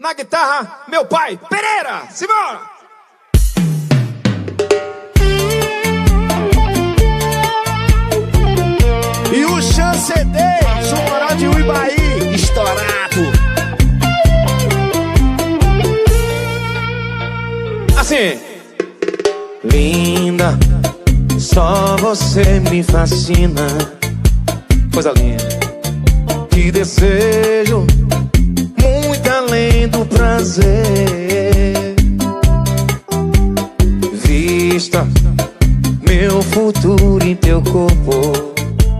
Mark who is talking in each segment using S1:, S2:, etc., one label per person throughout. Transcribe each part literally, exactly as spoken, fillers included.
S1: Na guitarra, meu pai, Pereira, simbora!
S2: E o Chance D, Sonoró de Uibaí, estourado.
S1: Assim.
S3: Linda, só você me fascina.
S1: Coisa linda.
S3: Te desejo muito além do prazer. Vista meu futuro em teu corpo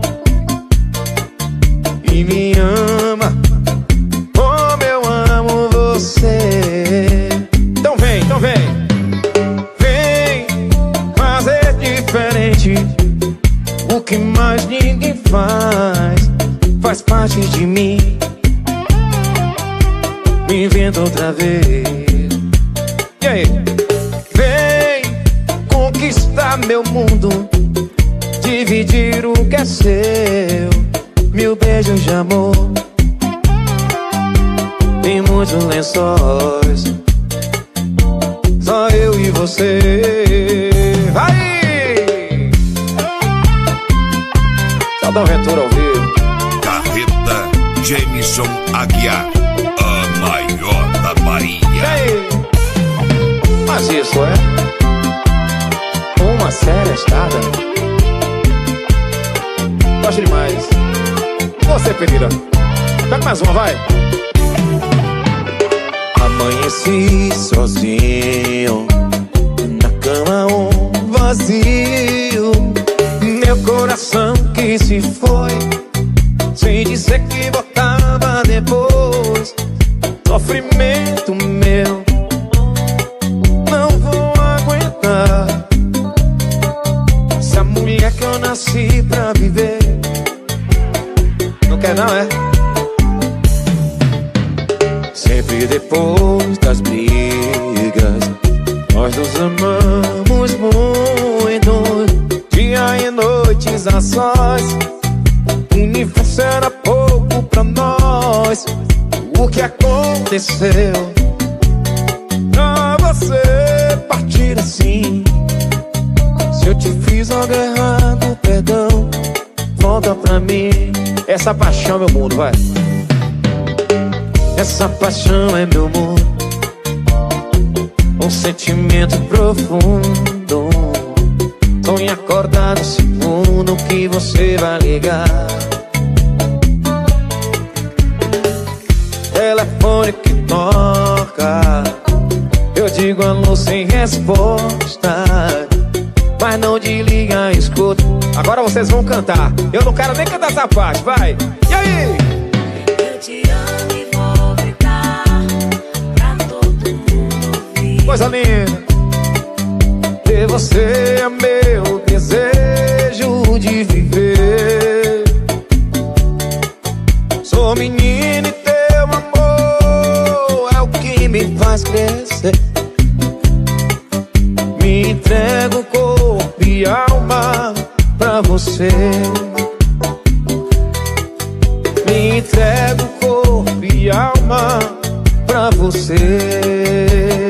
S3: e me ama como eu amo você.
S1: Então vem, então vem.
S3: Vem fazer diferente. O que mais ninguém faz faz parte de mim. Me inventa outra vez.
S1: E aí?
S3: Vem conquistar meu mundo, dividir o que é seu. Mil beijos de amor em muitos lençóis. Só eu e você.
S1: Vai! Saldão Ventura ao vivo.
S4: Carreta Jameson Aguiar, a maior da Bahia.
S1: E aí? Mas isso é
S3: uma séria estada.
S1: Gosto demais. Você, Pereira. Pega mais uma, vai.
S3: Amanheci sozinho na cama, um vazio. Meu coração que se foi sem dizer que voltava depois. Sofrimento meu, não vou aguentar. Essa mulher que eu nasci pra viver
S1: não quer não, é?
S3: Sempre depois das brigas nós nos amamos muito. Dia e noites a sós. O universo era pouco pra nós. O que aconteceu pra você partir assim? Se eu te fiz algo errado, perdão, volta pra mim.
S1: Essa paixão é meu mundo, vai.
S3: Essa paixão é meu mundo, um sentimento profundo. Sonho acordado o segundo que você vai ligar. Telefone que toca, eu digo alô sem resposta, mas não desliga, escuta.
S1: Agora vocês vão cantar. Eu não quero nem cantar essa parte, vai. E aí?
S5: Eu te amo e vou gritar pra todo mundo ouvir.
S1: Coisa linda.
S3: Ter você é meu desejo de viver. Sou menino e teu amor é o que me faz crescer. Me entrego corpo e alma pra você. Me entrego corpo e alma pra você.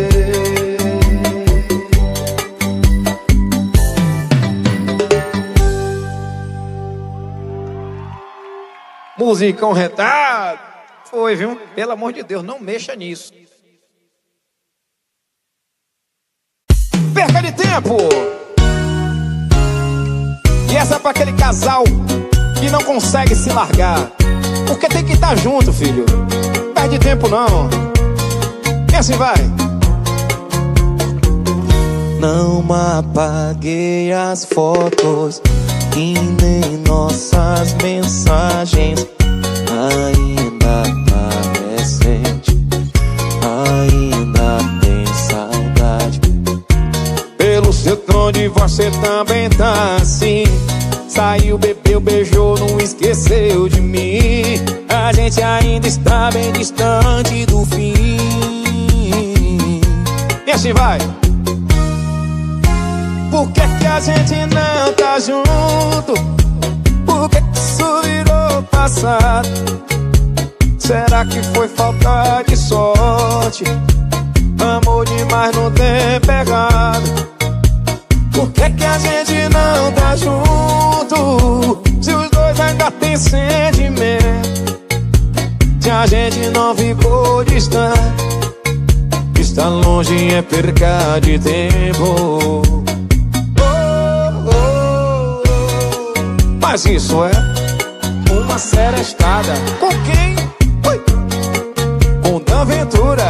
S1: Musicão retado. Foi, viu? Pelo amor de Deus, não mexa nisso. Perca de tempo. E essa é pra aquele casal que não consegue se largar, porque tem que estar junto, filho. Perde tempo não. E assim vai.
S3: Não apaguei as fotos e nem nossas mensagens. Ainda tá recente, ainda tem saudade. Pelo seu tom de voz você também tá assim. Saiu, bebeu, beijou, não esqueceu de mim. A gente ainda está bem distante do fim.
S1: E assim vai.
S3: Por que que a gente não tá junto? Por que que isso virou passado? Será que foi falta de sorte?
S1: sorte. Amor demais no tempo errado. Por que que a gente não tá junto? Se os dois ainda tem sentimento. Se a gente não ficou distante. Estar longe é perca de tempo. Oh, oh, oh. Mas isso é uma serestada. Com quem? Ui. Com Dan Ventura.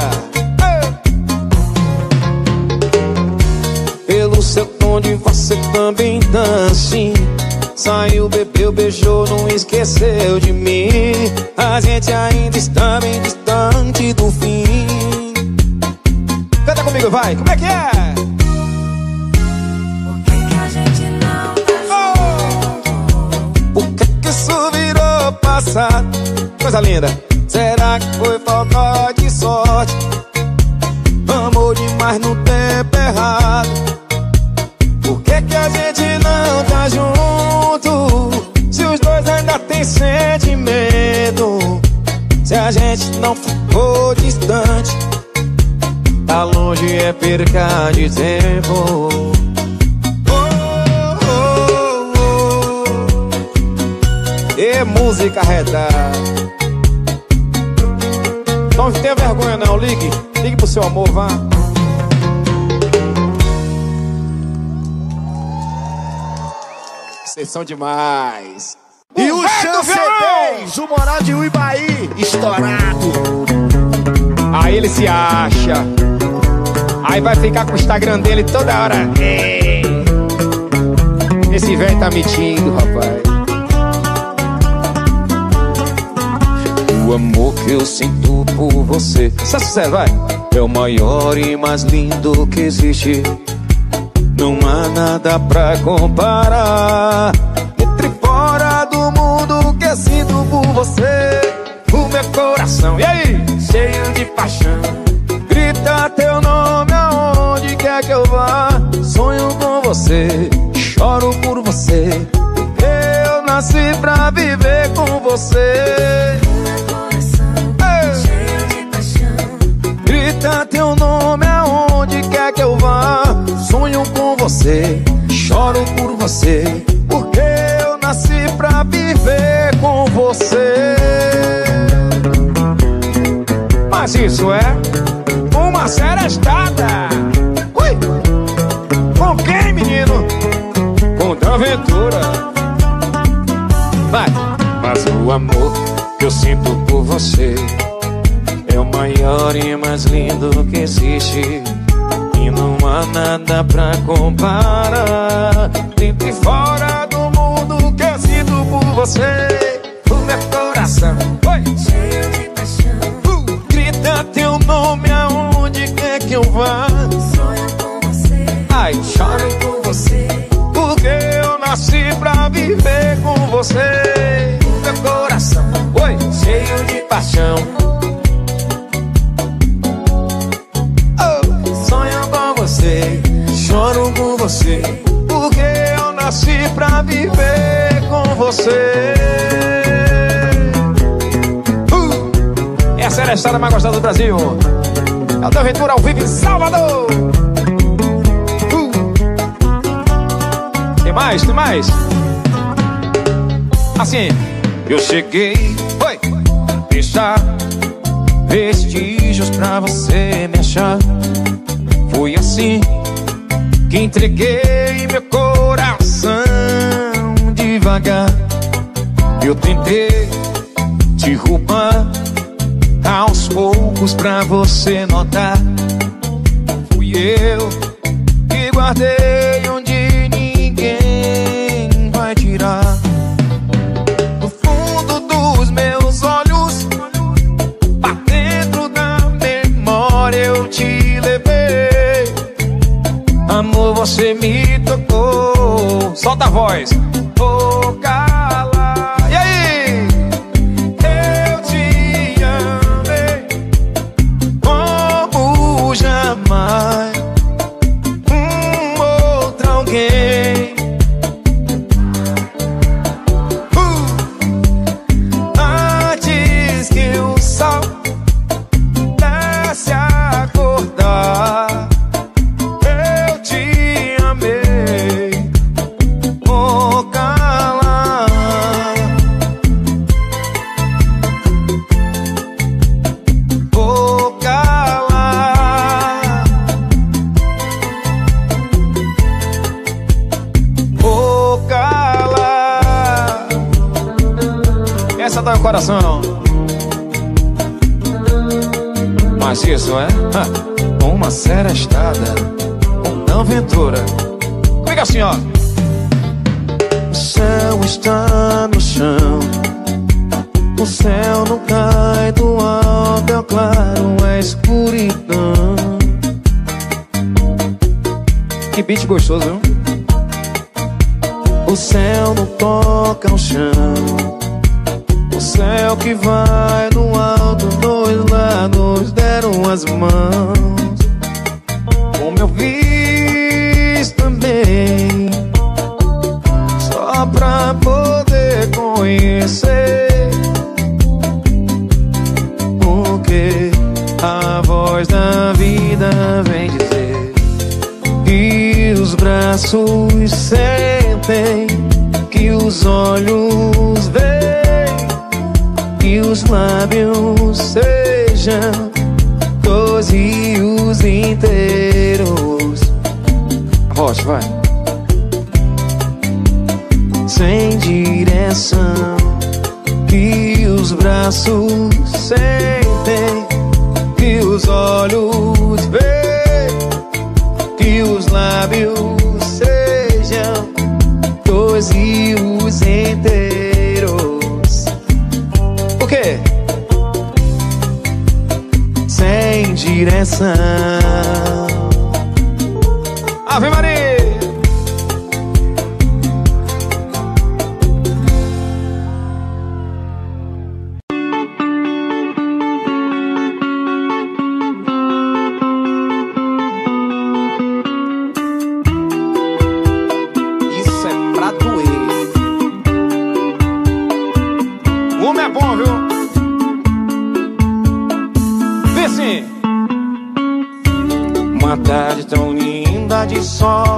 S1: Pelo seu tom de voz você também tá assim. Saiu, bebeu, beijou, não esqueceu de mim. A gente ainda está bem distante do fim. Canta comigo, vai, como é que é?
S5: Por que que a gente não tá junto?
S1: Por que que isso virou passado? Coisa linda. Será que foi falta de sorte? Amor demais no tempo errado. Por que que a gente não tá junto? Se os dois ainda tem sentimento. Se a gente não ficou distante. Tá longe é perca de tempo. Oh, oh, oh. E música retada. Não tenha vergonha não, ligue. Ligue pro seu amor, vá. Vocês são demais.
S2: E o Chance dez, o Moral de Uibaí, estourado.
S1: Aí ele se acha. Aí vai ficar com o Instagram dele toda hora. Ei. Esse velho tá mentindo, rapaz.
S3: O amor que eu sinto por você,
S1: Isso é sucesso, vai.
S3: é o maior e mais lindo que existe. Não há nada pra comparar.
S1: Entre fora do mundo que eu sinto por você. O meu coração, e aí? Cheio de paixão. Grita teu nome aonde quer que eu vá. Sonho com você, choro por você. Eu nasci pra viver com você.
S5: Cheio de paixão.
S1: Grita teu nome aonde quer que eu vá. Sonho com você, choro por você. Porque eu nasci pra viver com você. Mas isso é uma serestada. Ui! Com quem, menino? Com Dan Ventura. Vai!
S3: Mas o amor que eu sinto por você é o maior e mais lindo que existe. E não há nada pra comparar.
S1: Dentro e fora do mundo que eu sinto por você. O meu coração, oi!
S5: Cheio de paixão.
S1: Uh, grita teu nome aonde quer que eu vá.
S5: Sonho com você.
S1: Ai, choro por você. Porque eu nasci pra viver com você. O meu coração, oi! Cheio de paixão. Oh, sonho com você, choro com você. Porque eu nasci pra viver com você. Uh, essa era a história mais gostada do Brasil. É o Dan Ventura ao vivo em Salvador. Uh. Tem mais, tem mais. Assim.
S3: Eu cheguei
S1: Oi.
S3: a deixar vestígios pra você me achar.
S1: Foi assim que entreguei meu coração devagar.
S3: Eu tentei te roubar aos poucos pra você notar.
S1: Fui eu que guardei onde ninguém vai tirar. No fundo dos meus olhos, pra dentro da memória eu te levei. Amor, você me tocou. Solta a voz. Ô, cala. E aí? Eu te amei como jamais um outro alguém. Uh! Antes que o sol desce a
S3: coração. Mas isso é ha, uma serestada, uma aventura. Fica assim, ó. O céu está no chão, o céu não cai do alto, é claro, é escuridão. Que beat gostoso, viu? O céu não toca o chão, o céu que vai no alto, dois lados deram as mãos. Como eu fiz também, só pra poder conhecer o que a voz da vida vem dizer. Que os braços sentem, que os olhos veem, que os lábios sejam dozios inteiros. Rocha, vai. Sem direção, que os braços sentem, que os olhos veem, que os lábios sejam dozios inteiros. O quê? Sem direção. Ave Maria! De sol,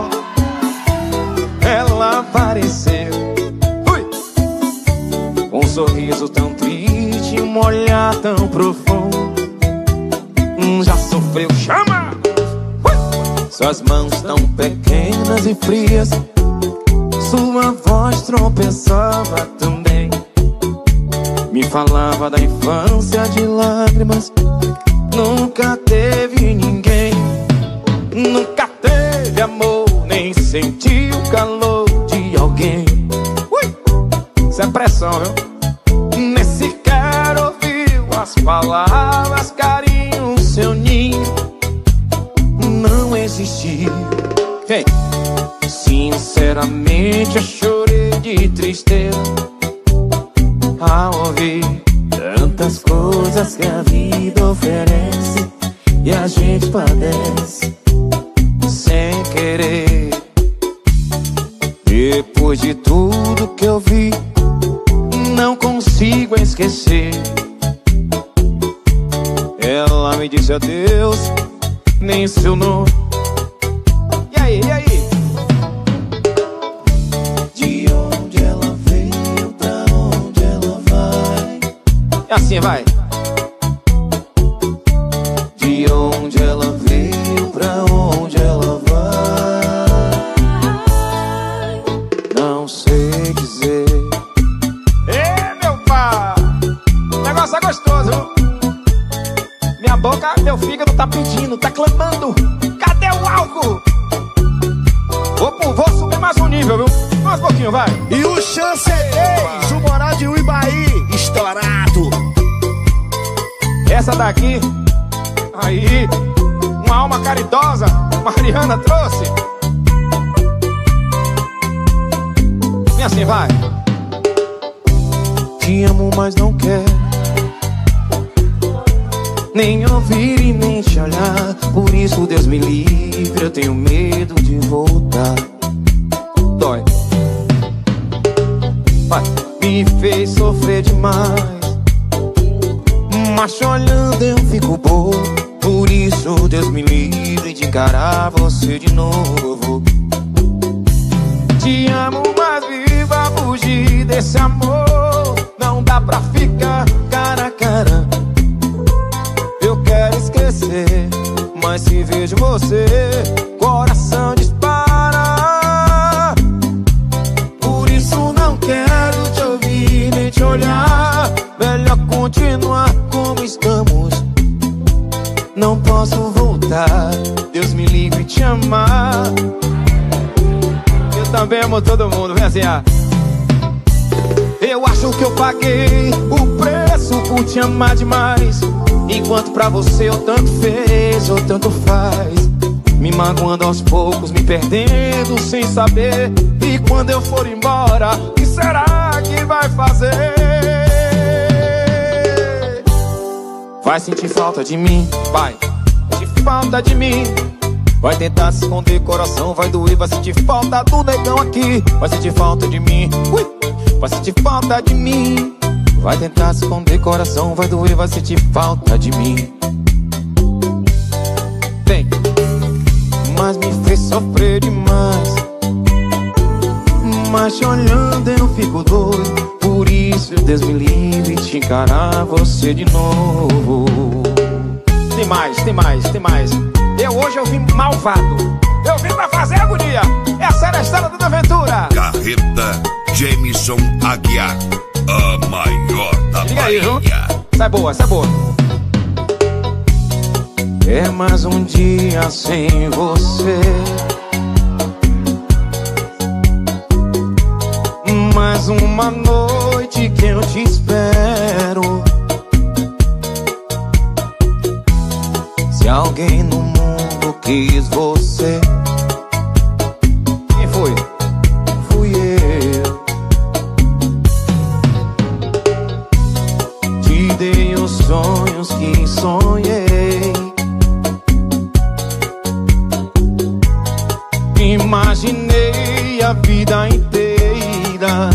S3: ela apareceu, ui! Com um sorriso tão triste, um olhar tão profundo. Hum, já sofreu, chama! Ui! Suas mãos tão pequenas e frias, sua voz tropeçava também. Me falava da infância de lágrimas, nunca teve ninguém. Nunca teve amor, nem sentiu o calor de alguém. Ui! Isso é pressão, viu? Nem sequer ouviu as palavras carinho, seu ninho não existiu. Hey. Sinceramente eu chorei de tristeza ao ouvir tantas coisas que a vida oferece e a gente padece sem querer. Depois de tudo que eu vi, não consigo esquecer. Ela me disse adeus, nem seu nome. E aí, e aí? De onde ela veio, pra onde ela vai? E assim vai. De onde ela veio, pra onde ela vai? Não sei dizer. Ê, meu pai, o negócio é gostoso, viu? Minha boca, meu fígado tá pedindo, tá clamando. Cadê o álcool? Vou, vou subir mais um nível, viu? Mais um pouquinho, vai.
S2: E o Chancelês, o Moral de Uibaí, estourado.
S3: Essa daqui, aí, uma alma caridosa, Mariana trouxe. E assim vai. Te amo, mas não quero nem ouvir e nem te olhar. Por isso Deus me livre, eu tenho medo de voltar. Dói. Vai. Me fez sofrer demais, mas te olhando eu fico bobo. Por isso Deus me livre de encarar você de novo. Te amo, mas viva fugir desse amor. Não dá pra ficar cara a cara. Eu quero esquecer, mas se vejo você, coração dispara. Por isso não quero te ouvir nem te olhar.
S1: não posso voltar. Deus me livre te amar. Eu também amo todo mundo, vem assim, ah. Eu acho que eu paguei o preço por te amar demais, enquanto pra você eu tanto fez ou tanto faz, me magoando aos poucos, me perdendo sem saber. E quando eu for embora, o que será que vai fazer? Vai sentir falta de mim, vai sentir falta de mim. Vai tentar se esconder, coração vai doer. Vai sentir falta do negão aqui. Vai sentir falta de mim, ui. Vai sentir falta de mim. Vai tentar se esconder, coração vai doer. Vai sentir falta de mim. Vem. Mas me fez sofrer demais, mas te olhando eu fico doido. Por isso Deus me livre de encarar você de novo. Tem mais, tem mais, tem mais. Eu hoje eu vim malvado, eu vim pra fazer agonia. Essa era a história da aventura.
S4: Carreta Jameson Aguiar, a maior da
S1: Liga aí, viu?
S4: Bahia.
S1: Essa é boa, essa é boa. É mais um dia sem você, mais uma noite que eu te espero. Se alguém no mundo quis você, quem foi? Fui eu. Te dei os sonhos que sonhei, imaginei a vida inteira.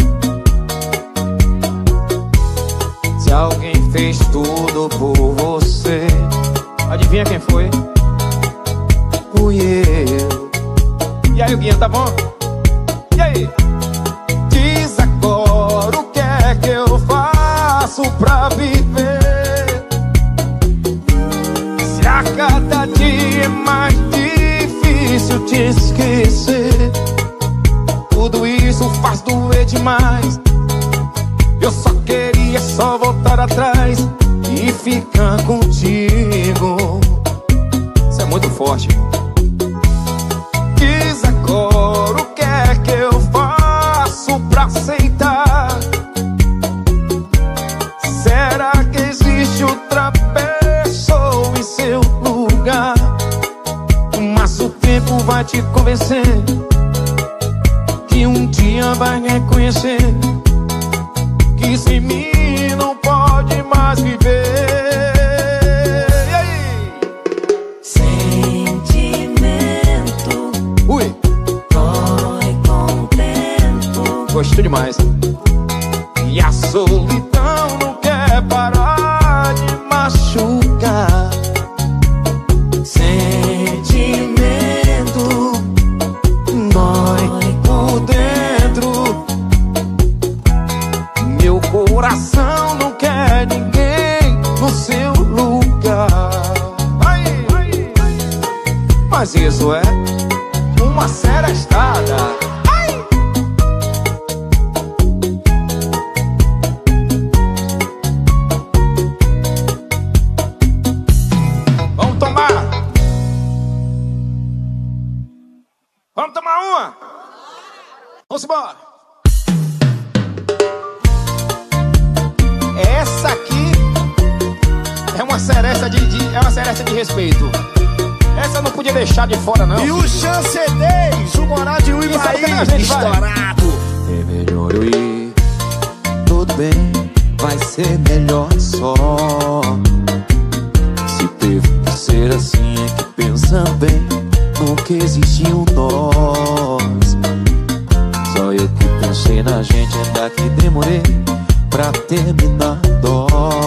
S1: Se alguém fez tudo por você, adivinha quem foi? Fui eu. E aí, Guinha, tá bom? E aí? Diz agora o que é que eu faço pra viver, se a cada dia é mais difícil te esquecer. Tudo isso faz doer demais. Eu só queria só voltar atrás e ficar contigo. Isso é muito forte. Diz agora o que é que eu faço pra aceitar. Será que existe outra pessoa em seu lugar? Mas o tempo vai te convencer que um dia vai reconhecer que sem mim não pode mais viver. E aí?
S5: Sentimento,
S1: Ui,
S5: dói com o tempo.
S1: gostou demais. E a solidão não quer parar de machucar. Sentimento dói por dentro. Meu coração não quer ninguém no seu lugar. Aí, aí, aí. Mas isso é uma serestada. Ai. Vamos tomar. Vamos tomar uma. Vamos embora. Essa aqui é uma seresta de, de, é uma seresta de respeito. Essa eu não podia deixar de fora, não.
S2: E o Chance dez, o Moral de Uibaí,
S1: Isso aí, gente, vai.
S2: estourado.
S1: É melhor eu ir, tudo bem, vai ser melhor só. Se teve que ser assim, é que pensando bem, nunca existiu nós. Só eu que pensei na gente, ainda que demorei pra terminar dó.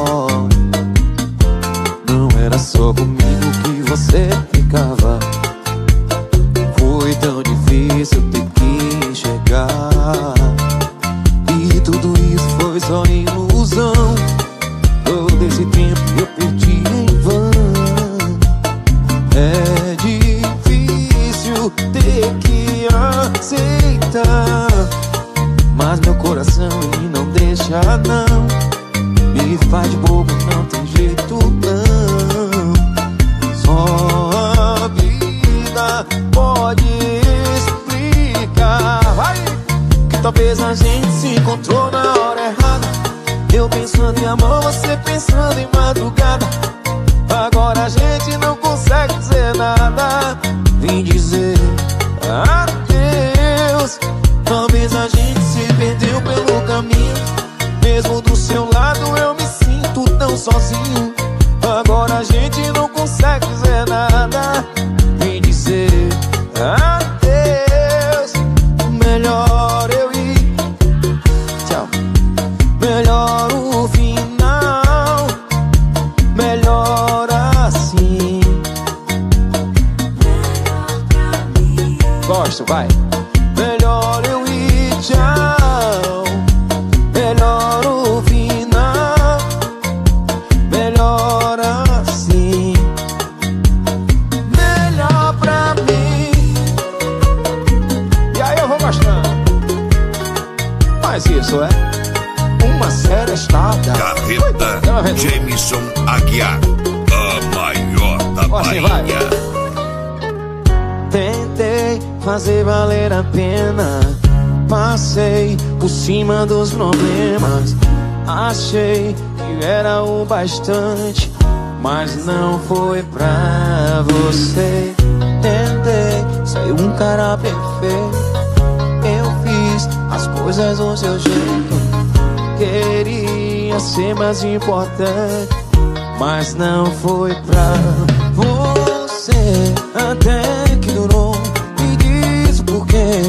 S1: Não era só comigo que você ficava, foi tão difícil ter que enxergar. E tudo isso foi só ilusão. Todo esse tempo eu perdi em vão. É difícil ter que aceitar, mas meu coração ele não deixa não. Me faz de bobo, não tem jeito não. amor, você pensando em madrugada. Agora a gente não consegue dizer nada. Vim dizer adeus. Talvez a gente se perdeu pelo caminho. Mesmo do seu lado eu me sinto tão sozinho. Agora a gente não consegue dizer nada. Vim dizer adeus. Melhor eu ir. Tchau. Melhor o final. Melhor assim.
S5: Melhor pra mim.
S1: Gosto, vai. Melhor eu ir, tchau. Melhor o final. Melhor assim. Melhor pra mim. E aí eu vou gostando. Mas isso é uma série estada.
S4: Carreta Jameson Aguiar, a maior da
S1: Assim vai.
S4: Bahia.
S1: Tentei fazer valer a pena. Passei por cima dos problemas. Achei que era o bastante, mas não foi pra você. Tentei ser um cara perfeito. Eu fiz as coisas do seu jeito. Queria ser mais importante, mas não foi pra você. Até que durou. Me diz por quê.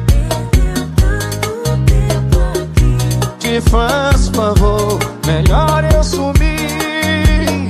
S1: Te faz favor, melhor eu sumir.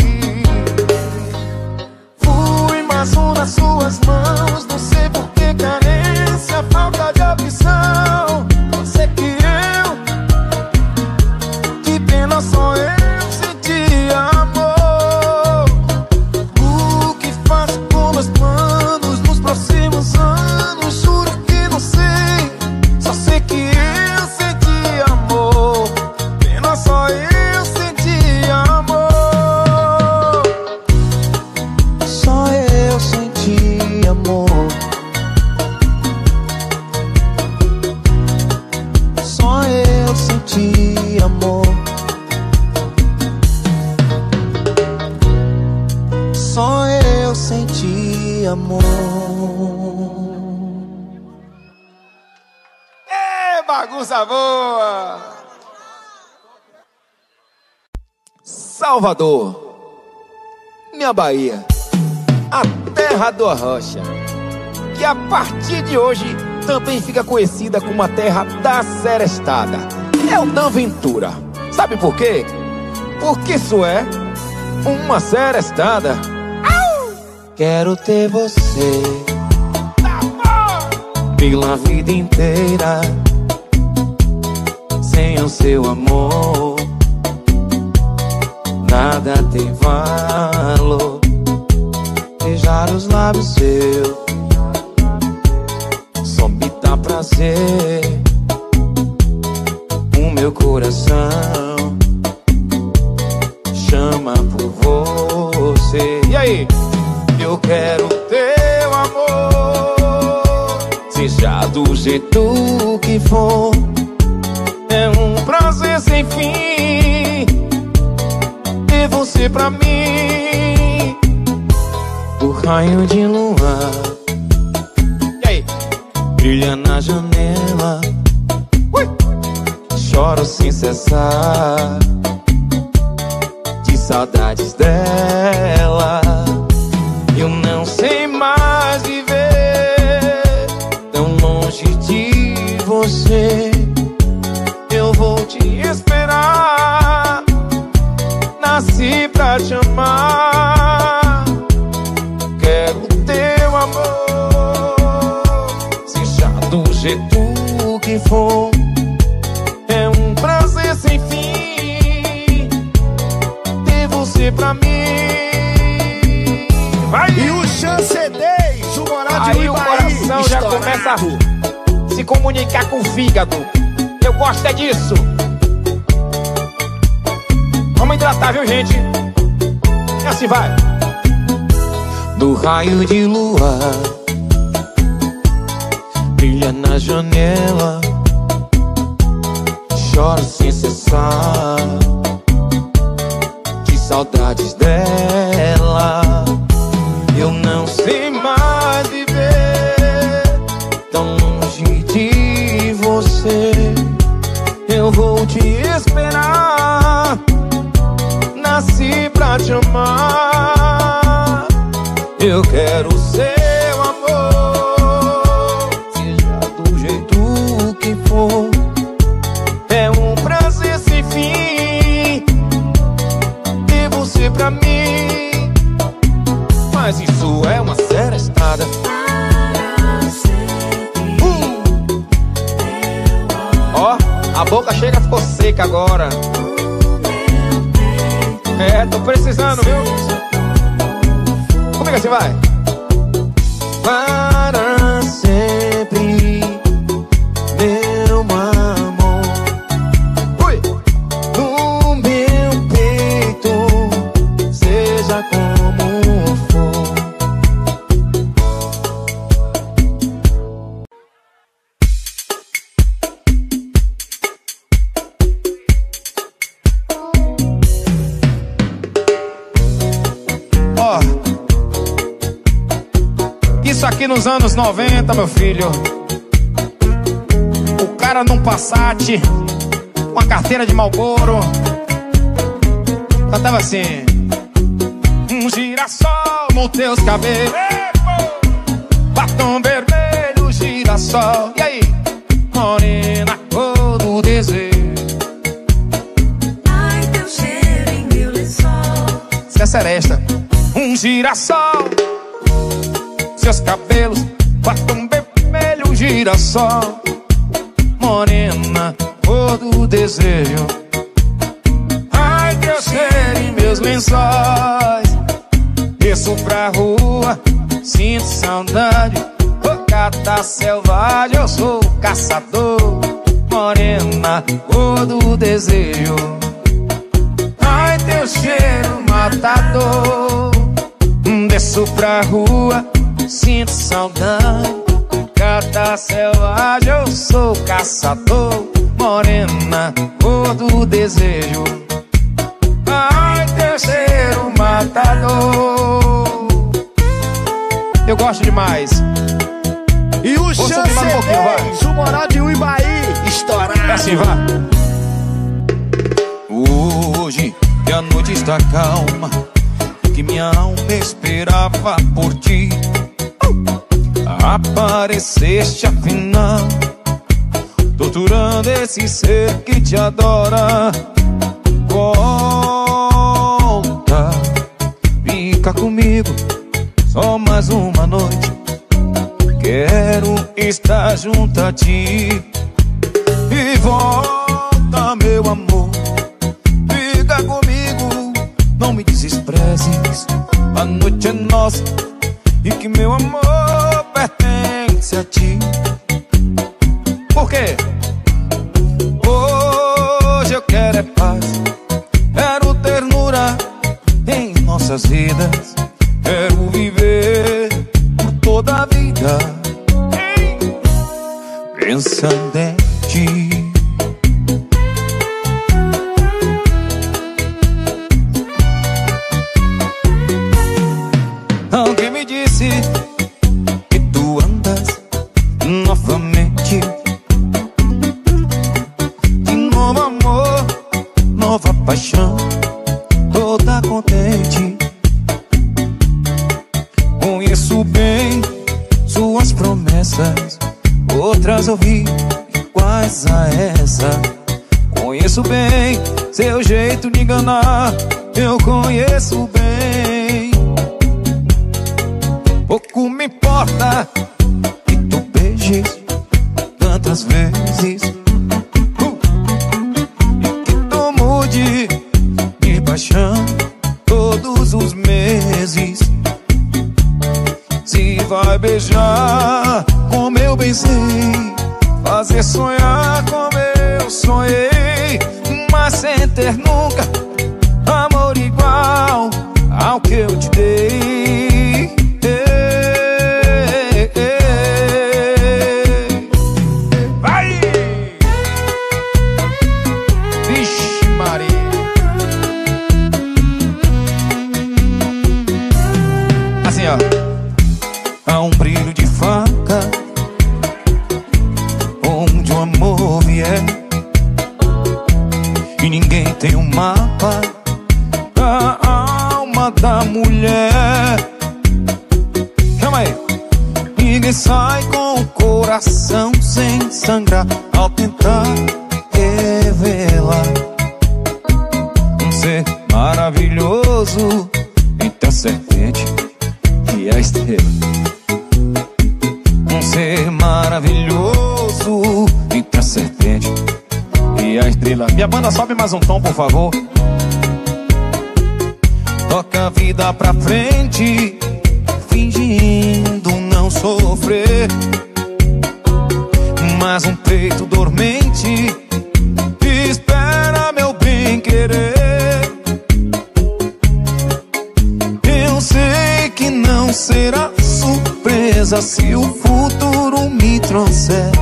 S1: Fui mais um nas suas mãos. Não sei por que carência, falta de opção. Sei que eu, que pena só eu senti amor. O que faço com meus planos nos próximos anos? Juro que não sei. Só sei que eu senti amor. Pena só eu senti amor. Só eu senti amor. Só eu senti amor. Só eu senti amor. É bagunça boa! Salvador, minha Bahia, a terra do Arrocha, que a partir de hoje também fica conhecida como a terra da Serestada. É o Dan Ventura. Sabe por quê? Porque isso é uma serestada. Quero ter você pela vida inteira. Sem o seu amor nada tem valor. Beijar os lábios seus só me dá prazer. O meu coração chama por você. E aí? Eu quero teu amor, seja do jeito que for. É um prazer sem fim ter você pra mim. O raio de lua, e aí? Brilha na janela. Ui! Choro sem cessar de saudades dela. Eu não sei mais viver tão longe de você. Eu vou te esperar. Nasci pra te amar. Quero teu amor, seja do jeito que for. É um prazer sem fim ter você pra mim. Vai!
S2: E o Chance dez, o moral de
S1: Aí o coração já começa a se comunicar com o fígado. Eu gosto é disso. Vamos hidratar, viu, gente? E assim vai. Do raio de lua brilha na janela. Choro sem cessar
S3: saudades dela. Eu não sei mais viver tão longe de você. Eu vou te esperar, nasci pra te amar. Eu quero seu amor, seja do jeito que for. É um prazer sem fim ter você pra mim. Mas isso é uma séria estrada. Hum. Ó, a boca chega, ficou seca agora. É, tô precisando, viu? Como é que assim vai? Para sempre, meu amor. Ui! No meu peito, seja como for.
S1: Ó, isso aqui nos anos noventa, meu filho. O cara num Passat, uma carteira de Marlboro, cantava assim: um girassol nos teus cabelos, batom vermelho, girassol. E aí? Morena, cor do desejo.
S5: Ai, teu cheiro em meu lençol.
S1: Isso é seresta. Um girassol, seus cabelos, batom vermelho, girassol. Morena, cor do desejo. Ai, teu cheiro em meus lençóis. Desço pra rua, sinto saudade. Ô gata selvagem, eu sou caçador. Morena, cor do desejo. Ai, teu cheiro matador. Desço pra rua, sinto saudade. Gata selvagem, eu sou caçador. Morena, cor do desejo. Ai, teu cheiro matador. Eu gosto demais.
S2: E o
S1: Vou subir mais um pouquinho, vai.
S2: Chancedes, o Moral de Uibaí, estourado.
S1: É assim, vai.
S3: Hoje que a noite está calma, que minha alma esperava por ti, apareceste afinal, torturando esse ser que te adora. Volta, fica comigo, só mais uma noite. Quero estar junto a ti. E volta, meu amor, fica comigo, não me desprezes. A noite é nossa e que meu amor pertence a ti. Por quê? Hoje eu quero é paz, quero ternura em nossas vidas. Quero viver por toda a vida pensando em ti. Alguém me disse que tu andas novamente, de novo amor, nova paixão, toda contente. Conheço bem suas promessas, outras ouvi iguais a essa. Conheço bem seu jeito de enganar, eu conheço bem. Pouco me importa que tu beijes tantas vezes, uh, e que tu mude de paixão todos os meses. Se vai beijar como eu bem sei, fazer sonhar como eu sonhei, mas sem ter nunca amor igual ao que eu te dei. Ei, ei, ei. Vai! Vixe Maria. assim, ó. Há um brilho de faca onde o amor vier, e ninguém tem um mapa da alma da mulher. Chama aí. Ninguém sai com o coração sem sangrar ao tentar revelar um ser maravilhoso entre a serpente e a estrela. Um ser maravilhoso entre a serpente e a estrela. Minha banda, sobe mais um tom, por favor. Toca a vida pra frente, fingindo não sofrer, mas um peito dormente espera meu bem querer. Eu sei que não será surpresa se o futuro me trouxer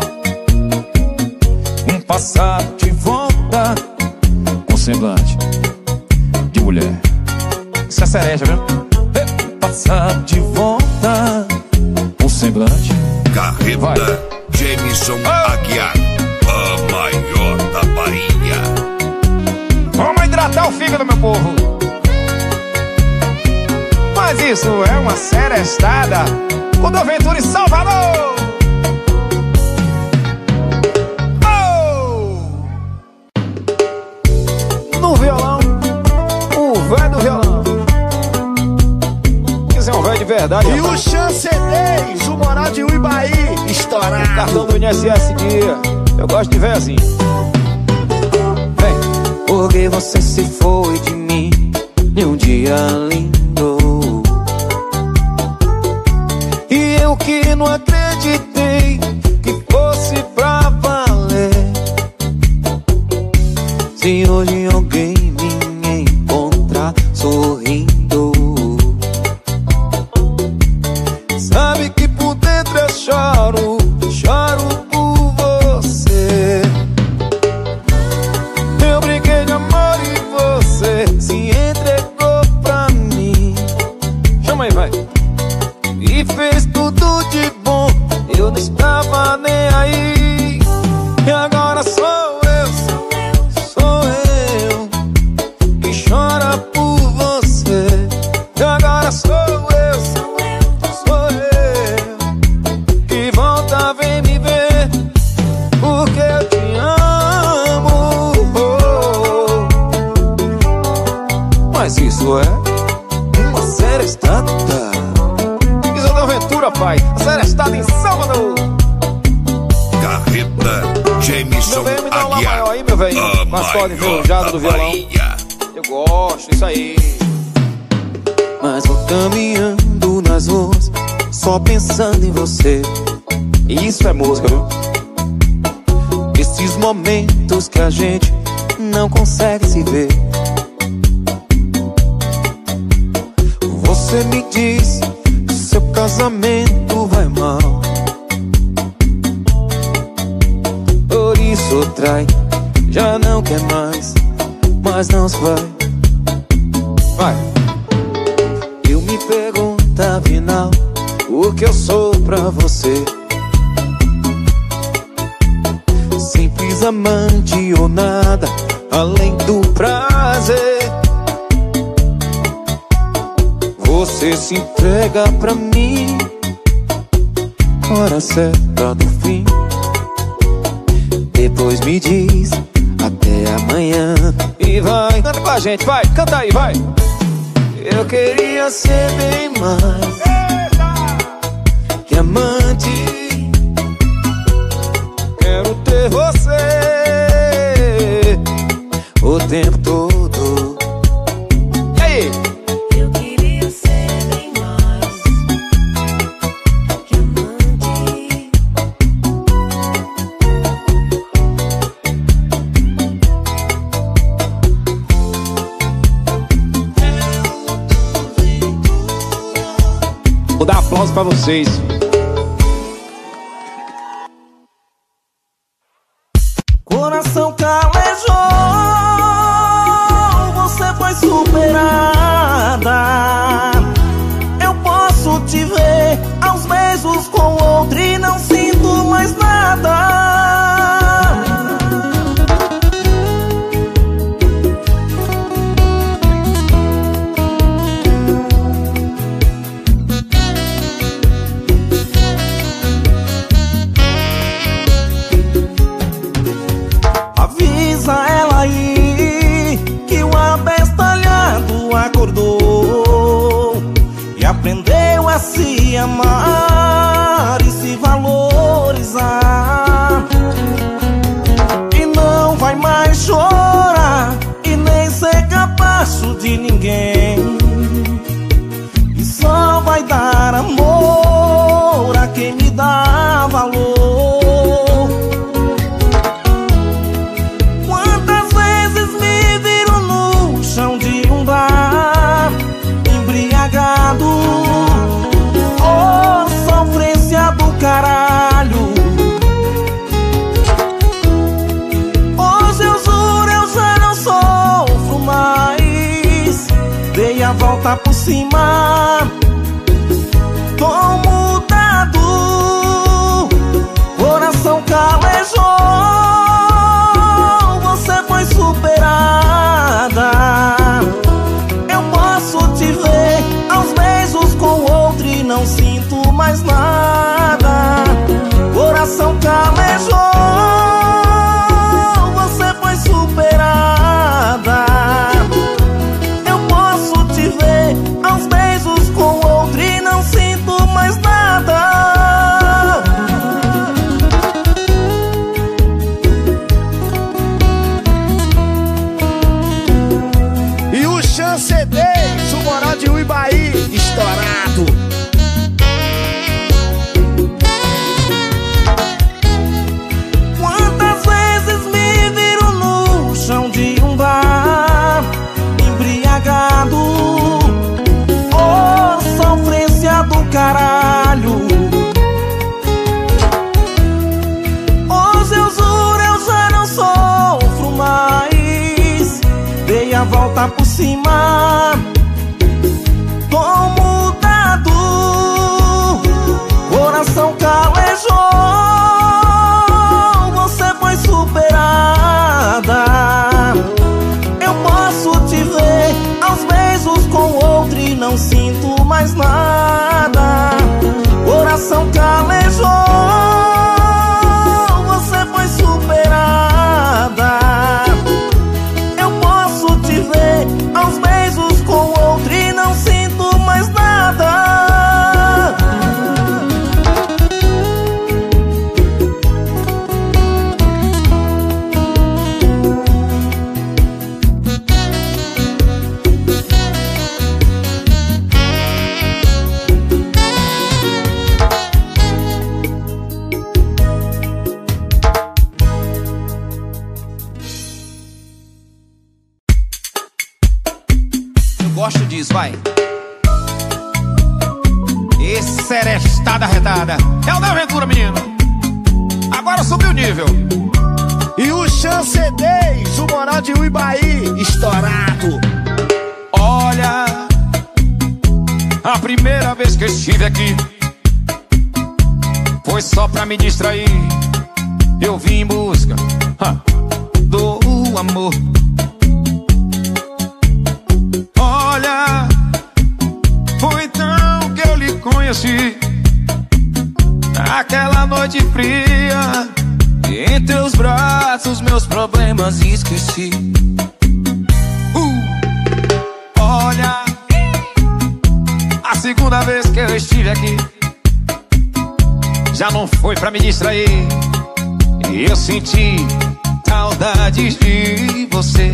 S3: um passado de volta com semblante de mulher. Isso é cereja, viu? Passado de volta com semblante.
S4: Carreta Jameson Aguiar, a maior da Bahia.
S3: Vamos hidratar o fígado, meu povo. Mas isso é uma serestada. O do Ventura em Salvador. Oh! No violão, o velho do violão. Esse é um velho de verdade.
S2: E o Chance dez, o moral de Uibaí, estourado.
S3: O cartão do I N S S guia. Eu gosto de ver assim. Vem. Porque você se foi de mim em um dia lindo, e eu que não acreditei que fosse pra valer. Se hoje alguém me encontrar sorrindo, sabe que por dentro eu choro, choro por você. Eu brinquei de amor e você se entregou pra mim. Chama aí, vai. E fez tudo de bom, eu não estava nem aí. E agora sou eu, sou eu que chora por você. E agora sou eu, sou eu que volta, vem me ver, porque eu te amo. Mas isso é uma serestada. Isso é da Aventura, pai. A serestada em Salvador.
S4: Carreta Jameson
S3: Meu bem, me dá um lá
S4: Aguiar,
S3: maior aí, meu velho.
S4: a
S3: Mascote
S4: maior
S3: enferrujado
S4: da
S3: do violão.
S4: Bahia.
S3: Eu gosto, isso aí. Mas vou caminhando nas ruas, só pensando em você. Isso é música, viu? Esses momentos que a gente não consegue se ver. Você me diz que seu casamento vai mal, por isso trai, já não quer mais, mas não se vai. Vai. Eu me pergunto afinal o que eu sou pra você. Simples amante ou nada além do prazer. Você se entrega pra mim, hora certa do fim. Depois me diz até amanhã. E vai, canta com a gente, vai, canta aí, vai. Eu queria ser bem mais que amante. Quero ter você o tempo todo. E aí?
S5: Eu queria ser bem mais que amante.
S3: Vou dar aplauso pra vocês.
S6: Coração calejou, você foi superada. Eu posso te ver aos beijos com outro e não sinto mais nada. Avisa ela aí que o abestalhado acordou e aprendeu a se amar e se valorizar. E não vai mais chorar e nem ser capacho de ninguém. E só vai dar amor a quem me dá valor. Quantas vezes me viram no chão de um bar, embriagado, oh, sofrência do caralho. Hoje eu juro, eu já não sofro mais. Dei a volta por cima, tô mudado, coração calejou, você foi superada. Eu posso te ver aos beijos com outro e não sinto mais nada. Coração calejou, você foi superada. Eu posso te ver aos beijos com outro e não sinto mais nada.
S2: E o Chance dez, o Moral de Uibaí, estourado.
S6: Quantas vezes me viram no chão de um bar, embriagado, oh, sofrência do caralho. Hoje eu juro, eu já não sofro mais. Dei a volta por cima, tô mudado, coração calejou, você foi superada. Eu posso te ver aos beijos com outro e não sinto mais nada. Coração calejou, você foi superada. Eu posso te ver aos beijos com outro e não sinto mais nada.
S3: Gosto disso, vai. Esse serestada arretada é o da aventura, menino. Agora subiu o nível.
S2: E o Chance dez, o Moral de Uibaí, estourado.
S3: Olha, a primeira vez que eu estive aqui foi só pra me distrair. Eu vim em busca ha, do amor. Olha, foi então que eu lhe conheci. Aquela noite fria, em teus braços meus problemas esqueci. uh. Olha, a segunda vez que eu estive aqui já não foi pra me distrair. Eu senti saudades de você.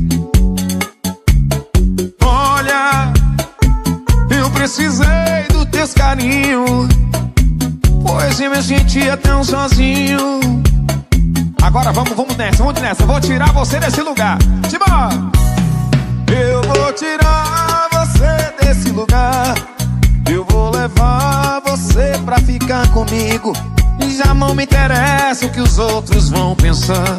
S3: Olha, eu precisei do teus carinhos, pois eu me sentia tão sozinho. Agora vamos, vamos nessa, vamos nessa. Vou tirar você desse lugar. Simbora! Eu vou tirar você desse lugar. Eu vou levar você pra ficar comigo. E já não me interessa o que os outros vão pensar.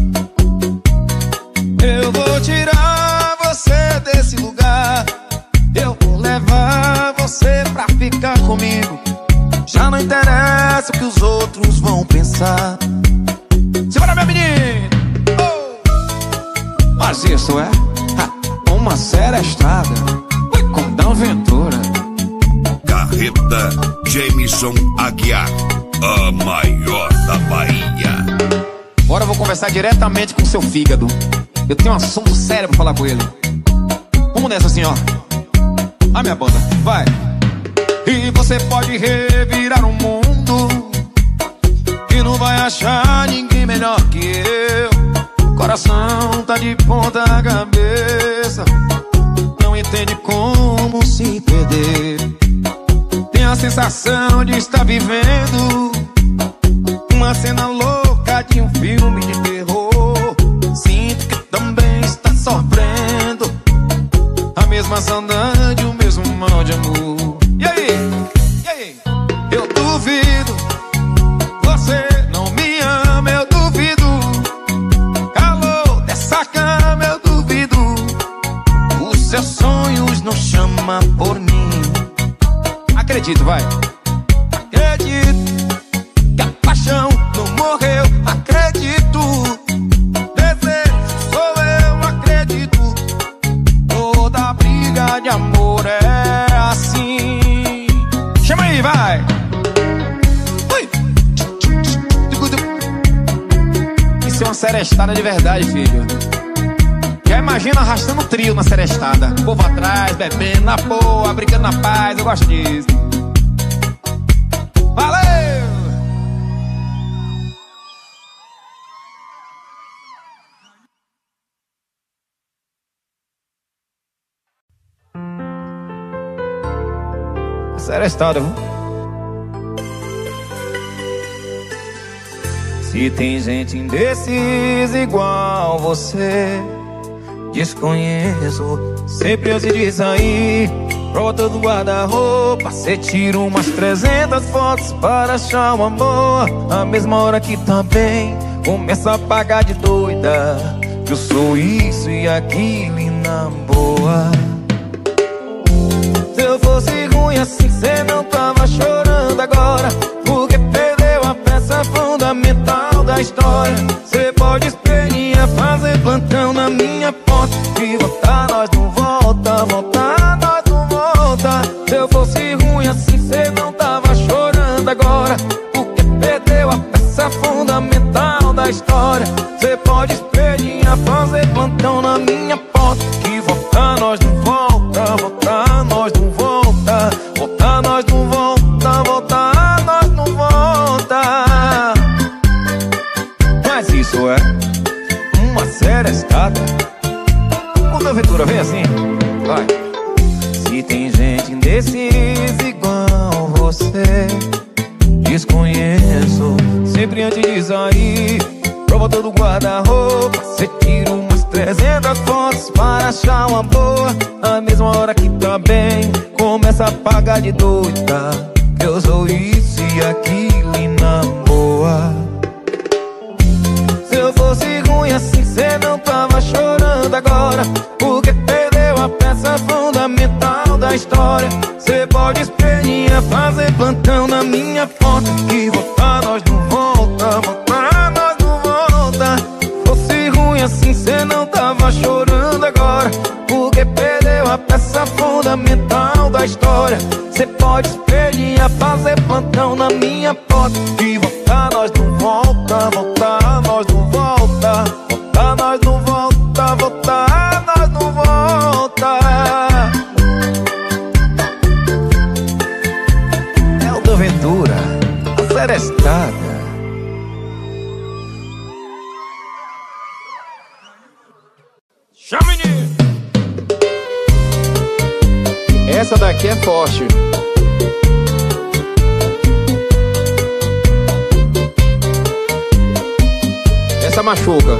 S3: Eu vou tirar você desse lugar. Eu vou levar você pra ficar
S6: ficar comigo. Já não interessa o que os outros vão pensar.
S3: Segura, meu menino! Oh. Mas isso é ha, uma serestada. Foi com Dão Ventura.
S4: Carreta Jameson Aguiar, a maior da Bahia.
S3: Agora eu vou conversar diretamente com seu fígado. Eu tenho um assunto sério pra falar com ele. Vamos nessa assim, ó. A minha banda, vai. E você pode revirar o mundo e não vai achar ninguém melhor que eu. Coração tá de ponta cabeça, não entende como se perder. Tem a sensação de estar vivendo uma cena louca de um filme de terror. Sinto que também está sofrendo a mesma saudade, o mesmo mal de amor. E aí? E aí? Eu duvido, você não me ama, eu duvido. Calor dessa cama, eu duvido. Os seus sonhos não chamam por mim. Acredito, vai. Acredito que a paixão não morreu. Acredito, desejo sou eu, acredito. Toda briga de amor é assim. Chama aí, vai. Ui. Isso é uma serestada de verdade, filho. Já imagina arrastando um trio na serestada. O povo atrás, bebendo na boa, brincando na paz. Eu gosto disso. Valeu! Serestada, viu? Se tem gente indecisa igual você, desconheço. Sempre antes de sair, brota do guarda-roupa, cê tira umas trezentas fotos para achar um amor. A mesma hora que tá bem, começa a pagar de doida, que eu sou isso e aquilo e na boa. Se eu fosse ruim assim, cê não tava chorando agora, porque perdeu a peça fundamental da história. Cê pode espernear, fazer plantão na minha porta e voltar, nós não volta, voltar, nós não volta. Se eu fosse ruim assim, cê não tava chorando agora, porque perdeu a peça fundamental da história. Cê pode espernear, fazer plantão na minha porta que voltar, nós não volta, voltar, nós não volta, voltar, nós não volta, voltar, nós não volta. Mas isso é uma serestada. Quando a aventura vem assim, vai. Se tem gente indecisa igual você, desconheço. Sempre antes de sair, prova todo guarda-roupa, cê tira umas trezentas fotos para achar uma boa. A mesma hora que tá bem, começa a pagar de doida, que eu sou isso e aquilo e na boa. Se eu fosse ruim assim, cê não tava chorando agora, porque perdeu a peça fundamental da história. Cê pode espernear, fazer plantão na minha porta e voltar, nós não volta, voltar, nós não volta. Fosse ruim assim, cê não tava chorando agora, porque perdeu a peça fundamental da história. Cê pode espernear, fazer plantão na minha porta e voltar, nós não volta, voltar, nós não volta, voltar, nós não volta, voltar, nós não volta. É o do Ventura, a serestada. Chama, menino! Essa daqui é forte. Essa machuca.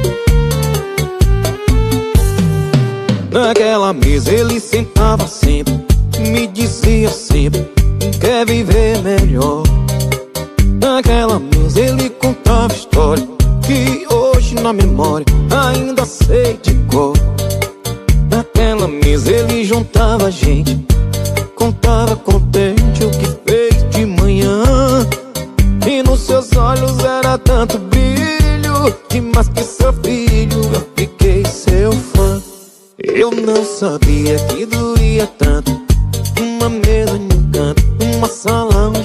S3: Naquela mesa ele sentava sempre, me dizia sempre, quer viver melhor. Naquela mesa ele contava história que hoje na memória ainda sei de cor. Naquela mesa ele juntava gente, contava contexto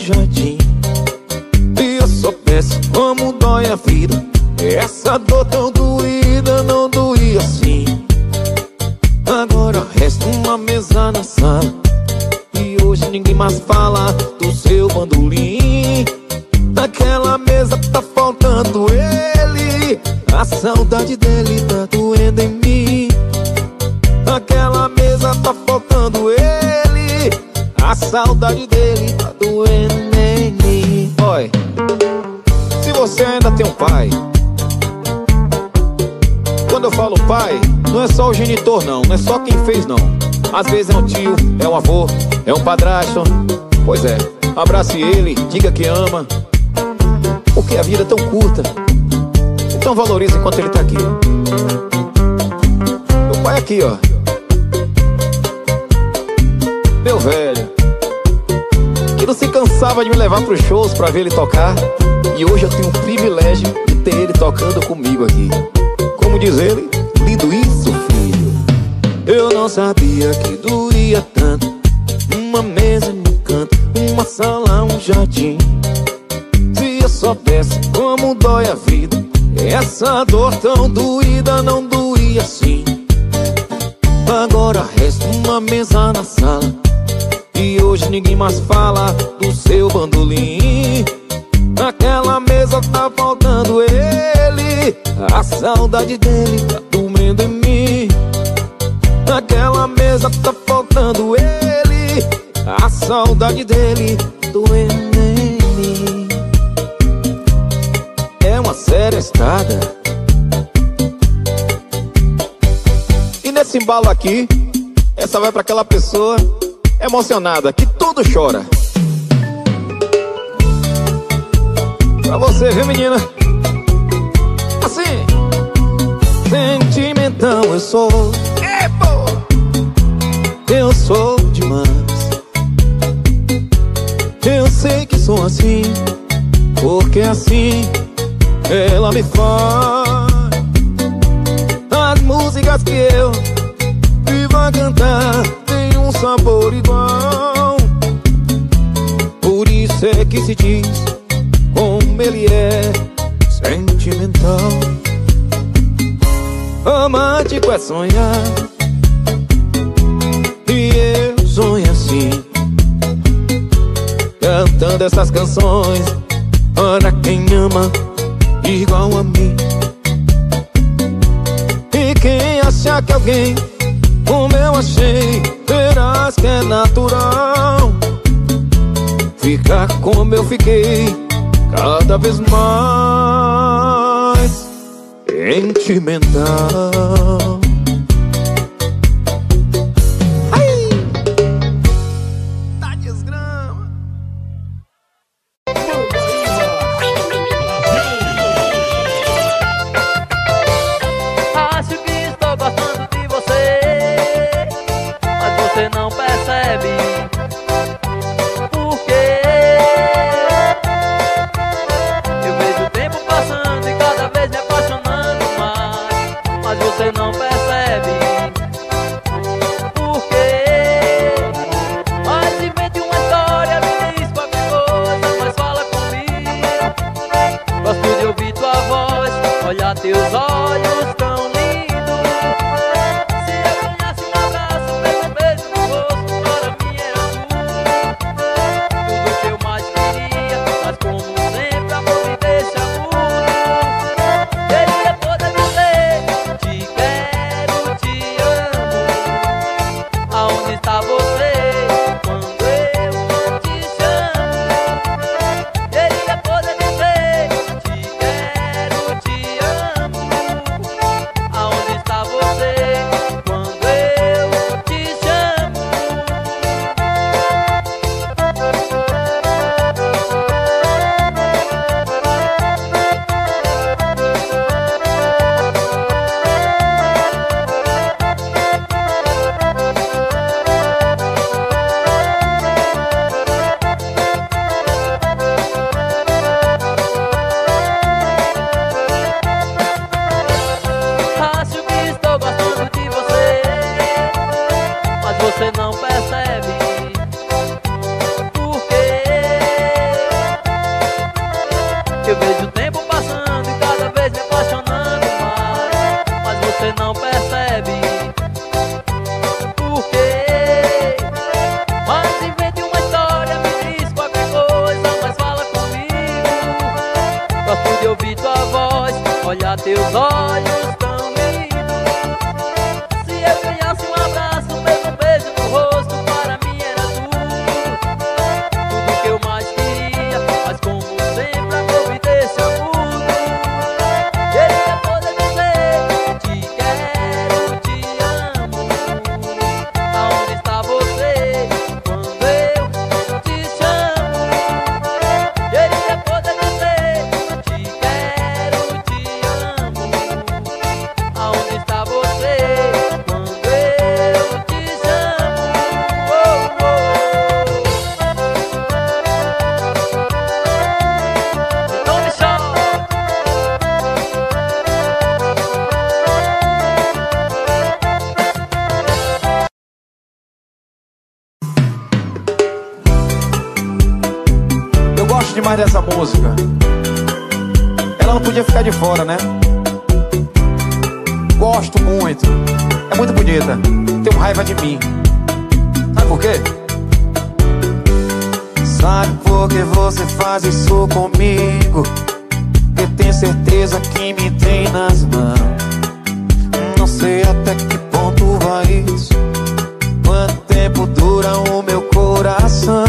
S1: jardim. Se eu soubesse como dói a vida, essa dor tão doída não doía assim. Agora resta uma mesa na sala e hoje ninguém mais fala do seu bandolim. Naquela mesa tá faltando ele, a saudade dele tá doendo em mim. Naquela mesa tá faltando ele, a saudade dele tá doendo em mim. Oi, se você ainda tem um pai, quando eu falo pai, não é só o genitor não, não é só quem fez não. Às vezes é um tio, é um avô, é um padrasto. Pois é, abrace ele, diga que ama, porque a vida é tão curta. Então valorize enquanto ele tá aqui. Meu pai aqui, ó, meu velho, que não se cansava de me levar pros shows pra ver ele tocar. E hoje eu tenho o privilégio de ter ele tocando comigo aqui. Como diz ele, lindo isso, filho. Eu não sabia que doía tanto uma mesa em um canto, uma sala, um jardim. Se eu soubesse como dói a vida, essa dor tão doída não doía assim. Agora resta uma mesa na sala e hoje ninguém mais fala do seu bandolim. Naquela mesa tá faltando ele, a saudade dele tá doendo em mim. Naquela mesa tá faltando ele, a saudade dele doendo em mim. É uma séria estrada. E nesse embalo aqui, essa vai pra aquela pessoa emocionada que tudo chora. Pra você, viu, menina? Assim, sentimental eu sou. É, pô! Eu sou demais. Eu sei que sou assim, porque assim ela me faz. As músicas que eu vivo a cantar tem um sabor igual. Por isso é que se diz como ele é sentimental. Romântico é sonhar, e eu sonho assim, cantando essas canções para quem ama igual a mim. E quem achar que alguém como eu achei, verás que é natural ficar como eu fiquei, cada vez mais sentimental. Ai, tá desgrama.
S7: Acho que estou gostando de você, mas você não percebe. Você não percebe. teus olhos tão lindos. Se eu ganhasse um abraço, mesmo um beijo no rosto, para mim era tudo, tudo que eu mais queria. Mas como sempre a providência muda, queria poder dizer te quero, te amo. Aonde está você quando eu te chamo? Queria poder dizer te quero, te amo. Aonde está você quando eu te chamo? Oh, oh. Então me chama.
S1: Eu gosto demais dessa música. Ela não podia ficar de fora, né? Gosto muito. É muito bonita. Tenho raiva de mim. Sabe por quê? Sabe por que você faz isso comigo? Eu tenho certeza que me tem nas mãos. Não sei até que ponto vai isso. Quanto tempo dura o meu coração?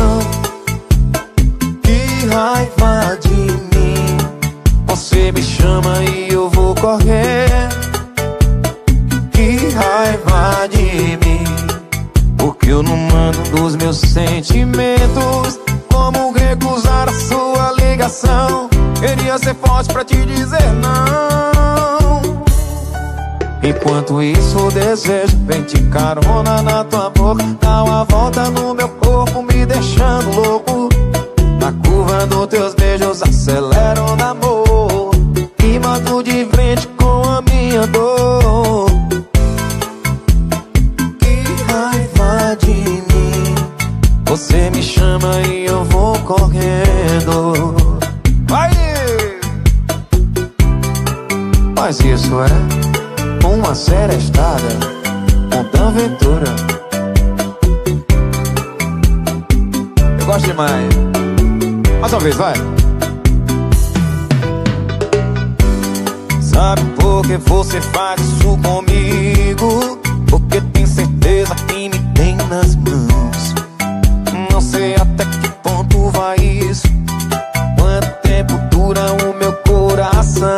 S1: Que raiva de mim. Você me chama e eu vou correr. Que raiva de mim. Porque eu não mando dos meus sentimentos. Como recusar a sua ligação? Queria ser forte pra te dizer não. Enquanto isso o desejo vem de carona na tua boca, dá uma volta no meu corpo, me deixando louco. Na curva dos teus beijos acelera o namoro e mato de frente com a minha dor. Que raiva de mim. Você me chama e eu vou correndo. Vai! Mas isso é uma serestada, uma aventura. Eu gosto demais. Mais uma vez, vai. Sabe por que você faz isso comigo? Porque tem certeza que me tem nas mãos. Não sei até que ponto vai isso. Quanto tempo dura o meu coração?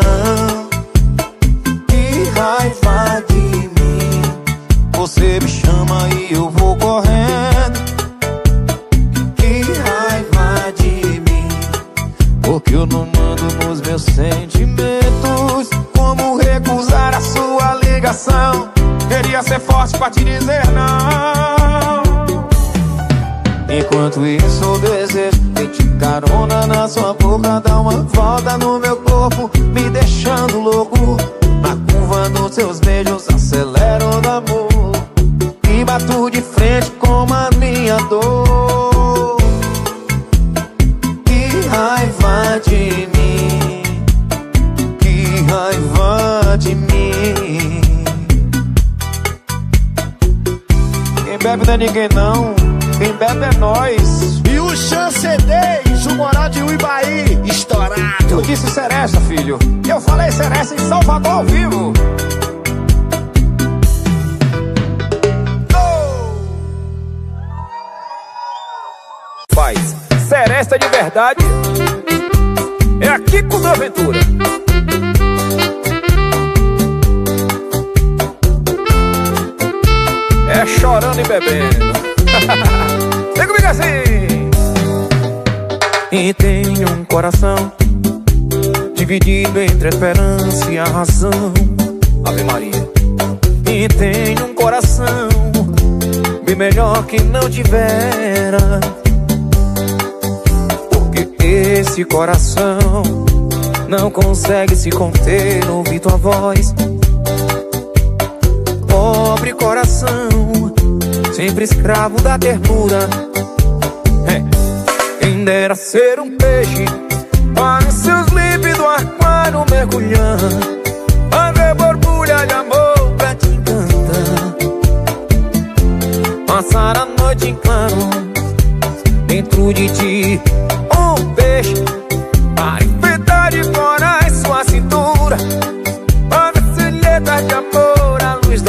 S1: Que raiva de mim. Você me chama e eu vou correndo. Que raiva de mim. Porque eu não mando nos meus sentimentos. Como recusar a sua ligação? Queria ser forte pra te dizer não. Enquanto isso o desejo vem de carona na sua boca, dá uma volta no meu corpo, me deixando louco. Na curva dos seus beijos acelera o amor e bato de frente com a minha dor. Que raiva de mim. Que raiva de mim. Quem bebe não é ninguém não, quem bebe é nós.
S2: E o Chancedez, o moral de Uibaí, estourado.
S1: Eu disse Seresta, filho. Eu falei Seresta em Salvador ao vivo. Faz Seresta de verdade. É aqui com o Aventura. É chorando e bebendo. Vem comigo assim. E tenho um coração dividido entre a esperança e a razão. Ave Maria. E tenho um coração bem melhor que não tivera. Porque esse coração não consegue se conter no ouvir tua voz. Pobre coração, sempre escravo da ternura. É. Quem dera ser um peixe para seus límpidos aquário mergulhar, a ver borbulha de amor pra te encantar. Passar a noite em claro dentro de ti, um peixe para enfeitar de fora a sua cintura.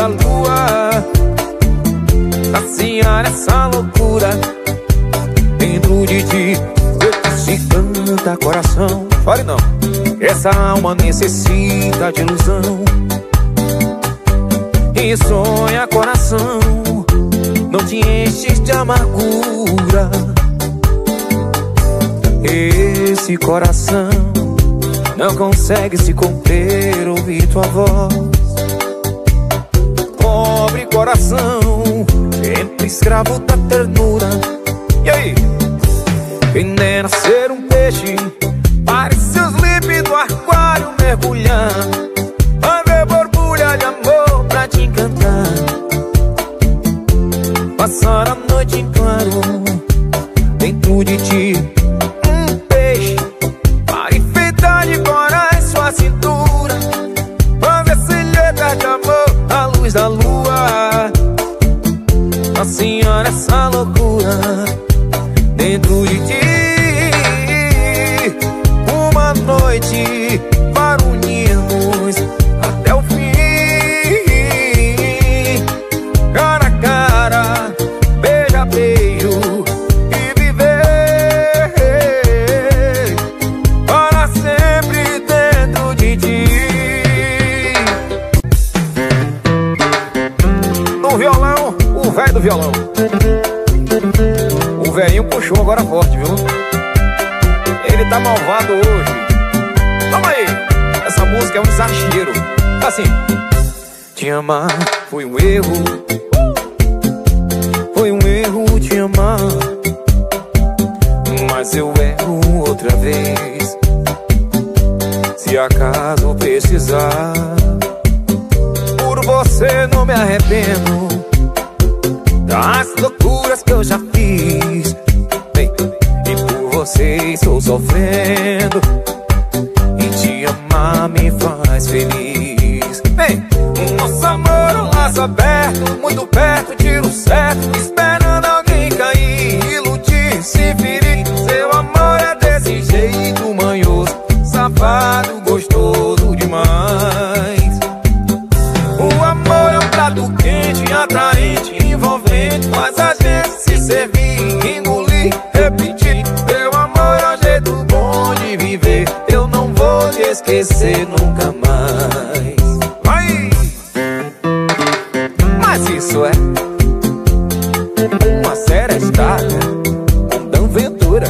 S3: lua. A senhora, essa loucura dentro de ti, se canta coração. Chore não, essa alma necessita de ilusão. E sonha coração, não te enches de amargura. Esse coração não consegue se conter, ouvir tua voz. Pobre coração, sempre escravo da ternura. E aí? Quem dera ser um peixe, para seus límpidos do aquário mergulhar, fazer borbulha de amor pra te encantar, passar a noite em claro dentro de ti. Um peixe para enfeitar de corais sua cintura, fazer silhueta de amor à luz da lua. A senhora, essa loucura dentro de ti. Uma noite para unirmos até o fim, cara a cara, beija, beijo e viver para sempre dentro de ti. No violão, o velho do violão. O velhinho puxou agora forte, viu? Ele tá malvado hoje. Toma aí, essa música é um exagero. Assim: te amar foi um erro, foi um erro te amar, mas eu erro outra vez. Se acaso precisar, por você não me arrependo das loucuras que eu já fiz. Ei, e por você estou sofrendo, e te amar me faz feliz. Bem, o nosso amor é um laço aberto, muito perto, tiro certo, esperando alguém cair, iludir, se ferir. Seu amor é desse jeito manhoso, safado, gostoso demais. O amor é um prato quente, atraente, envolvente, faz a gente se servir, engolir, repetir. Teu amor é um jeito bom de viver, eu não vou te esquecer nunca mais. Vai! Mas isso é uma seresta com Dan Ventura.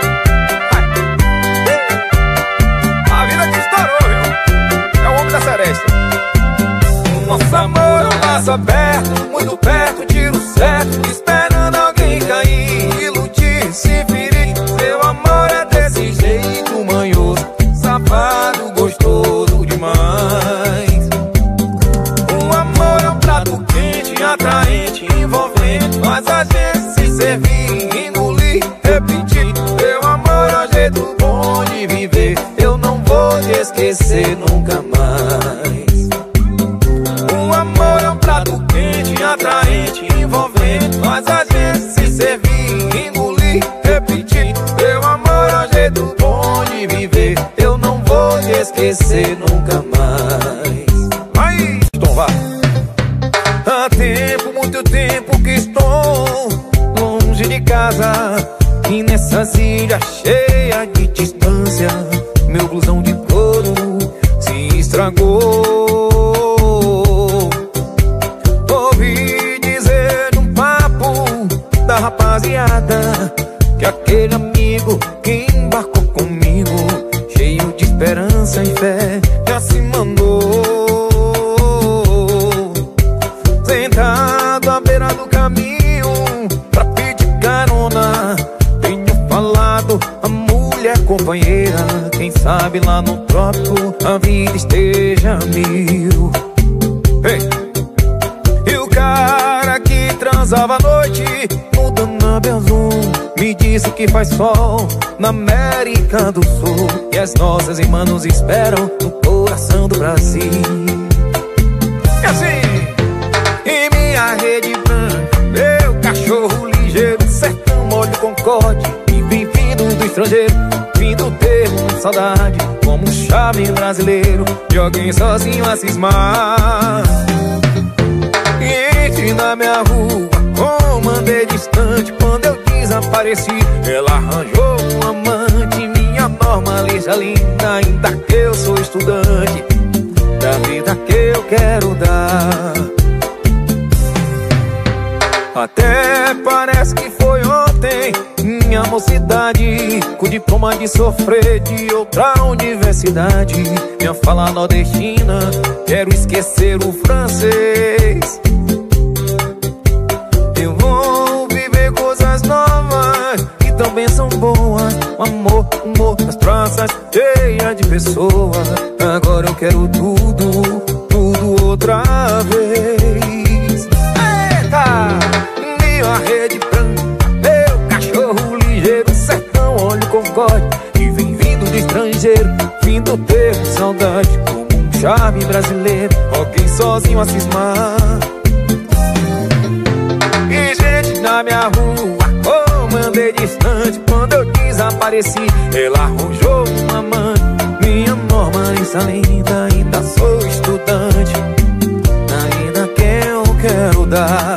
S3: A vida que estourou, viu? É o homem da seresta. Nosso amor é um laço aberto, muito perto, tiro certo, esperando alguém cair, iludir, se ferir. Seu amor é desse jeito manhoso, safado, gostoso demais. O amor é um prato quente, atraente, envolvente, faz a gente se servir, engolir, repetir. Seu amor é um jeito bom de viver, eu não vou te esquecer nunca mais. O amor é um prato quente, atraente, envolvente, faz a gente se servir, engolir, repetir. Teu amor é um jeito bom de viver, eu não vou te esquecer nunca mais. Vai, Tom, vá. Há tempo, muito tempo que estou longe de casa, e nessas ilhas cheias de distância, meu blusão de couro se estragou. Da rapaziada, que aquele amigo que embarcou comigo, cheio de esperança e fé, já se mandou. Sentado à beira do caminho pra pedir carona, tenho falado a mulher companheira, quem sabe lá no trópico a vida esteja a mil. Hey. E o cara que transava à noite no Danube Azul me disse que faz sol na América do Sul, e as nossas irmãs nos esperam no coração do Brasil. E assim, em minha rede branca, meu cachorro ligeiro, sertão, molho, concorde, e bem-vindo do estrangeiro, vindo ter uma saudade, como um charme brasileiro, de alguém sozinho a cismar.
S1: gente na minha rua comandei distante. Quando eu desapareci, ela arranjou um amante. Minha normalista linda, ainda que eu sou estudante da vida que eu quero dar. Até parece que foi ontem, minha mocidade, com diploma de sofrer de outra universidade. Minha fala nordestina, quero esquecer o francês. Eu vou viver coisas novas que também são boas. Um amor, humor nas praças, cheia de pessoas. Agora eu quero tudo, tudo outra vez. Eita! Minha rede branca, meu cachorro ligeiro, sertão, olho concorde, e vem vindo de estrangeiro, vindo ter saudade, como um charme brasileiro, alguém sozinho a cismar. E gente na minha rua, comandei distante. Quando eu desapareci, ela arranjou um amante. Minha normalista linda, ainda sou estudante da vida que eu quero dar.